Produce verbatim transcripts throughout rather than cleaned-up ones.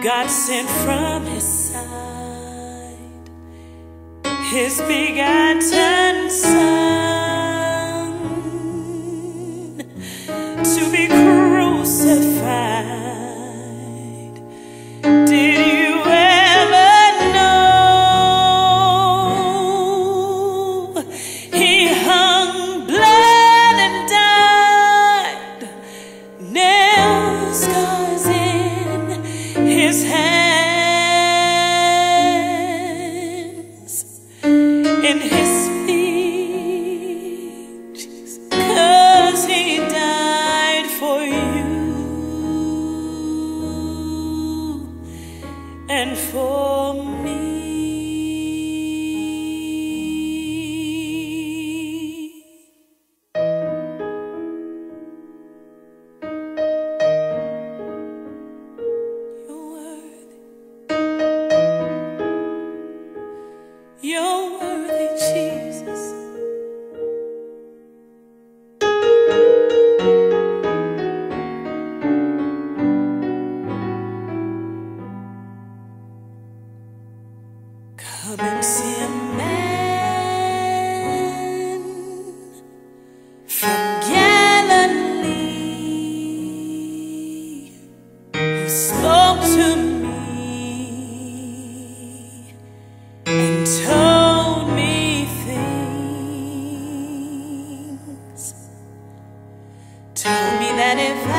God sent from his side his begotten Son to be crucified. Did you ever know he hung, bled, and died, nail scars in his hands, in his feet, 'cause he died for you and for me. You're worthy, Jesus. Come and see a man from Galilee who spoke to me and told me things, told me that if I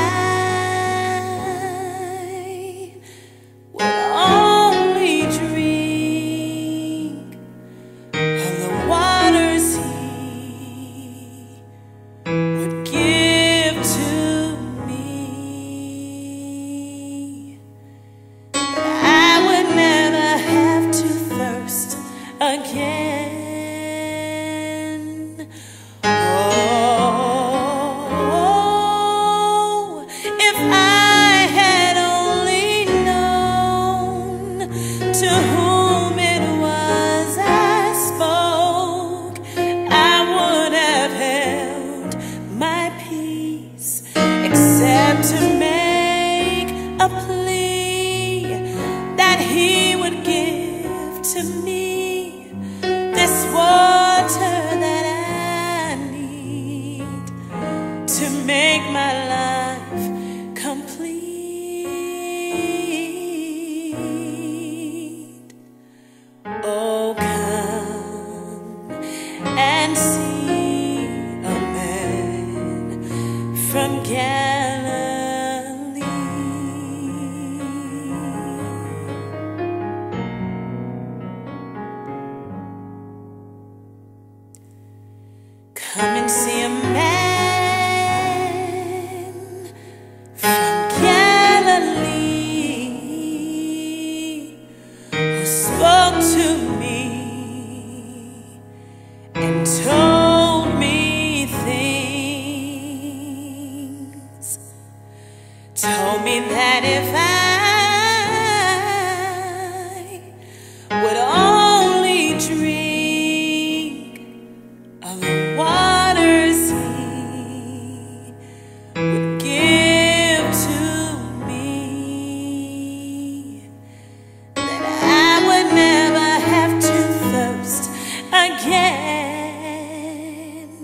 would only drink of the waters he would give to me, I would never have to thirst again. Oh, if I had only known to whom it was I spoke, I would have held my peace, except to make a plea that he would give to me this water that I need to make my life complete. Oh, come and see a man from Galilee. Come and see a man from Galilee who spoke to me and told me things, told me that if I would only drink of the waters he would give to me, that I would never have to thirst again.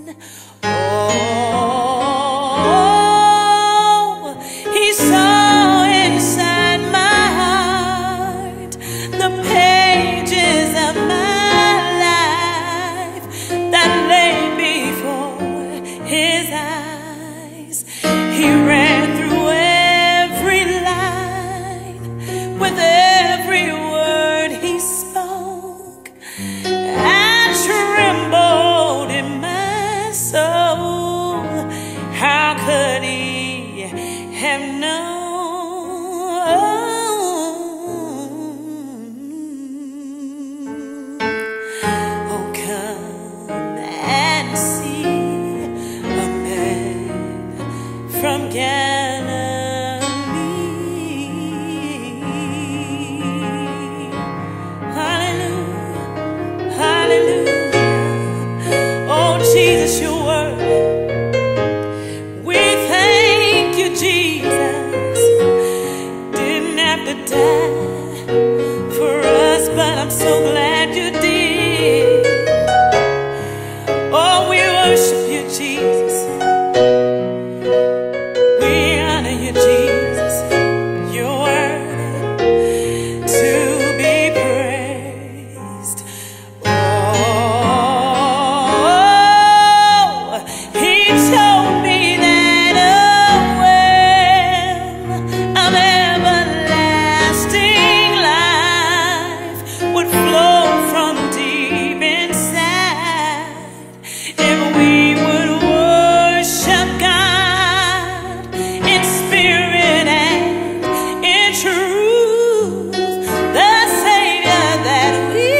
Oh, he saw inside my heart the pages of my life that lay before his eyes. He ran through every line with every word he spoke. I trembled in my soul. How could he have known so glad you did. Oh, we worship you, Jesus. We honor you, Jesus. You're worthy to be praised. Oh, he told me that a well of everlasting life would flow from deep inside if we would worship God in spirit and in truth, the Savior that we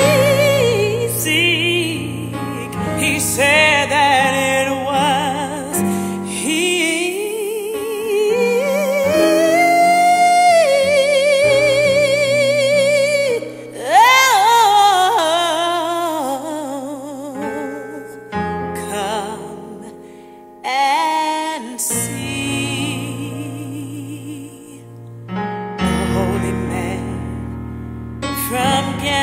seek. He said that it was He. Come and see the holy man from Galilee.